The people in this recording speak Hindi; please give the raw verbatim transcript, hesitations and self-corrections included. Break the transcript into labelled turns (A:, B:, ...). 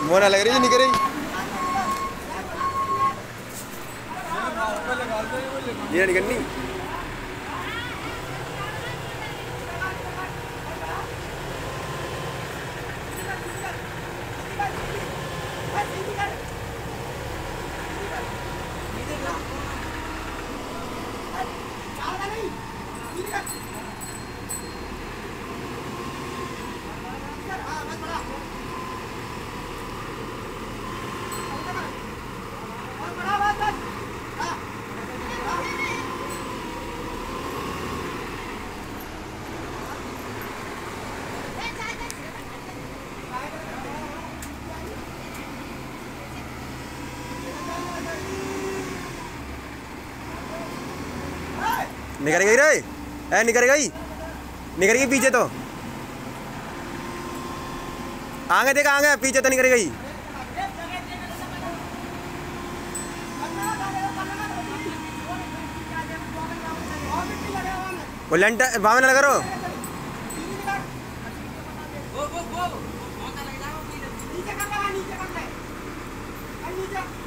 A: मोना लग रही निकल रही ये निकलनी निकल गई रे ए निकल गई निकल गई पीछे तो आगे देख आगे पीछे तो निकल गई वो लंटा बावन लगा रो नीचे कर नीचे कर नीचे